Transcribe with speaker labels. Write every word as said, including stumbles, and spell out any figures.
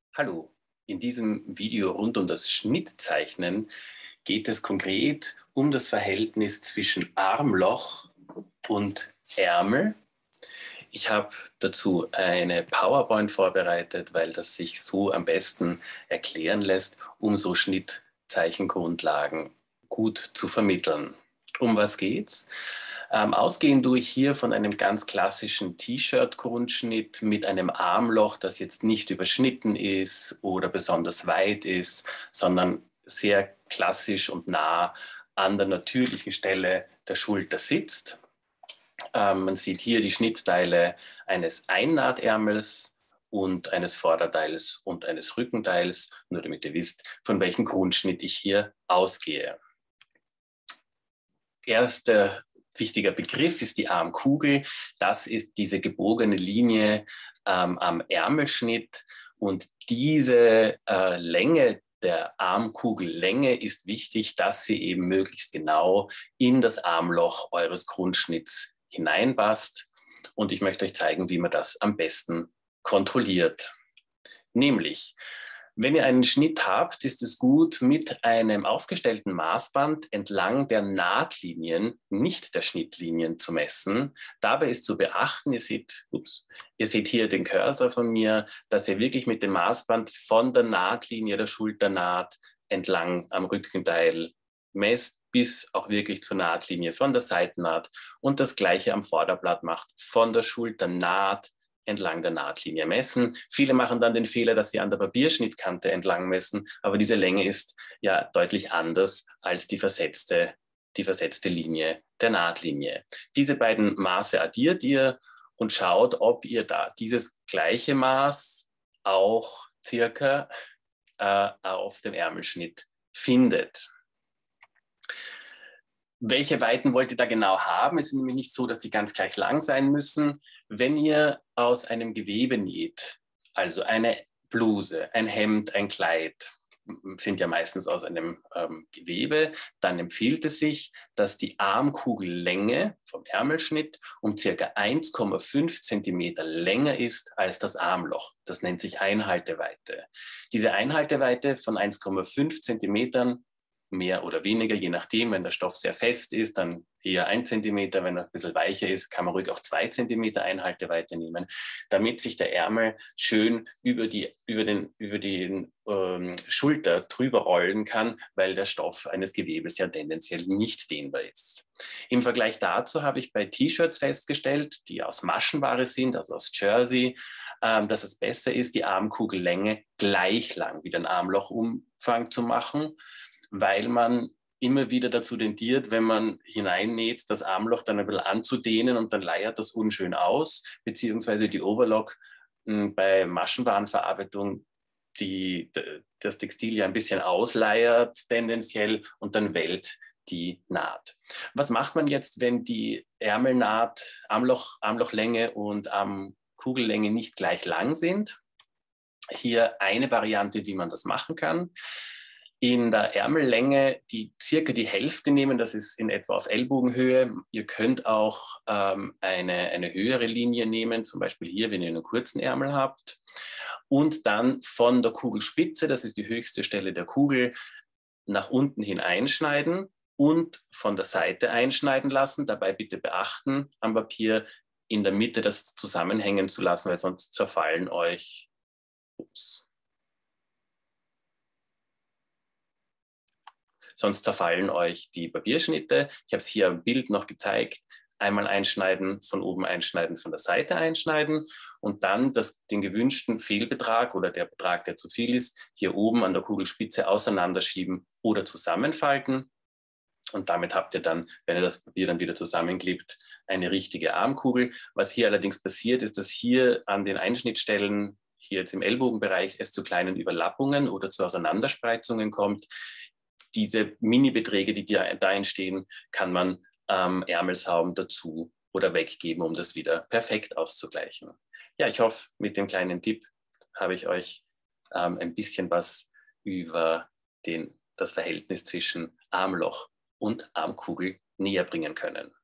Speaker 1: Hallo, in diesem Video rund um das Schnittzeichnen geht es konkret um das Verhältnis zwischen Armloch und Ärmel. Ich habe dazu eine PowerPoint vorbereitet, weil das sich so am besten erklären lässt, um so Schnittzeichengrundlagen gut zu vermitteln. Um was geht's? Ähm, ausgehend tue ich hier von einem ganz klassischen T-Shirt-Grundschnitt mit einem Armloch, das jetzt nicht überschnitten ist oder besonders weit ist, sondern sehr klassisch und nah an der natürlichen Stelle der Schulter sitzt. Ähm, man sieht hier die Schnittteile eines Einnahtärmels und eines Vorderteils und eines Rückenteils, nur damit ihr wisst, von welchem Grundschnitt ich hier ausgehe. Erster wichtiger Begriff ist die Armkugel. Das ist diese gebogene Linie ähm, am Ärmelschnitt. Und diese äh, Länge der Armkugellänge ist wichtig, dass sie eben möglichst genau in das Armloch eures Grundschnitts hineinpasst. Und ich möchte euch zeigen, wie man das am besten kontrolliert. Nämlich, wenn ihr einen Schnitt habt, ist es gut, mit einem aufgestellten Maßband entlang der Nahtlinien, nicht der Schnittlinien, zu messen. Dabei ist zu beachten, ihr seht, ups, ihr seht hier den Cursor von mir, dass ihr wirklich mit dem Maßband von der Nahtlinie der Schulternaht entlang am Rückenteil messt, bis auch wirklich zur Nahtlinie von der Seitennaht und das Gleiche am Vorderblatt macht, von der Schulternaht entlang der Nahtlinie messen. Viele machen dann den Fehler, dass sie an der Papierschnittkante entlang messen, aber diese Länge ist ja deutlich anders als die versetzte, die versetzte Linie der Nahtlinie. Diese beiden Maße addiert ihr und schaut, ob ihr da dieses gleiche Maß auch circa äh, auf dem Ärmelschnitt findet. Welche Weiten wollt ihr da genau haben? Es ist nämlich nicht so, dass die ganz gleich lang sein müssen. Wenn ihr aus einem Gewebe näht, also eine Bluse, ein Hemd, ein Kleid, sind ja meistens aus einem ähm, Gewebe, dann empfiehlt es sich, dass die Armkugellänge vom Ärmelschnitt um ca. eins Komma fünf Zentimeter länger ist als das Armloch. Das nennt sich Einhalteweite. Diese Einhalteweite von eins Komma fünf Zentimetern, mehr oder weniger, je nachdem, wenn der Stoff sehr fest ist, dann eher ein Zentimeter, wenn er ein bisschen weicher ist, kann man ruhig auch zwei Zentimeter Einhalteweite nehmen, damit sich der Ärmel schön über die, über den, über die ähm, Schulter drüber rollen kann, weil der Stoff eines Gewebes ja tendenziell nicht dehnbar ist. Im Vergleich dazu habe ich bei T-Shirts festgestellt, die aus Maschenware sind, also aus Jersey, ähm, dass es besser ist, die Armkugellänge gleich lang wie den Armlochumfang zu machen, weil man immer wieder dazu tendiert, wenn man hineinnäht, das Armloch dann ein bisschen anzudehnen und dann leiert das unschön aus, beziehungsweise die Overlock mh, bei Maschenwarenverarbeitung die, das Textil ja ein bisschen ausleiert tendenziell und dann wellt die Naht. Was macht man jetzt, wenn die Ärmelnaht, Armloch, Armlochlänge und Armkugellänge nicht gleich lang sind? Hier eine Variante, wie man das machen kann. In der Ärmellänge die circa die Hälfte nehmen, das ist in etwa auf Ellbogenhöhe. Ihr könnt auch ähm, eine, eine höhere Linie nehmen, zum Beispiel hier, wenn ihr einen kurzen Ärmel habt. Und dann von der Kugelspitze, das ist die höchste Stelle der Kugel, nach unten hin einschneiden und von der Seite einschneiden lassen. Dabei bitte beachten, am Papier in der Mitte das zusammenhängen zu lassen, weil sonst zerfallen euch ups, Sonst zerfallen euch die Papierschnitte. Ich habe es hier im Bild noch gezeigt. Einmal einschneiden, von oben einschneiden, von der Seite einschneiden und dann das, den gewünschten Fehlbetrag oder der Betrag, der zu viel ist, hier oben an der Kugelspitze auseinanderschieben oder zusammenfalten. Und damit habt ihr dann, wenn ihr das Papier dann wieder zusammenklebt, eine richtige Armkugel. Was hier allerdings passiert, ist, dass hier an den Einschnittstellen, hier jetzt im Ellbogenbereich, es zu kleinen Überlappungen oder zu Auseinanderspreizungen kommt. Diese Mini-Beträge, die da entstehen, kann man ähm, Ärmelshauben dazu oder weggeben, um das wieder perfekt auszugleichen. Ja, ich hoffe, mit dem kleinen Tipp habe ich euch ähm, ein bisschen was über den, das Verhältnis zwischen Armloch und Armkugel näher bringen können.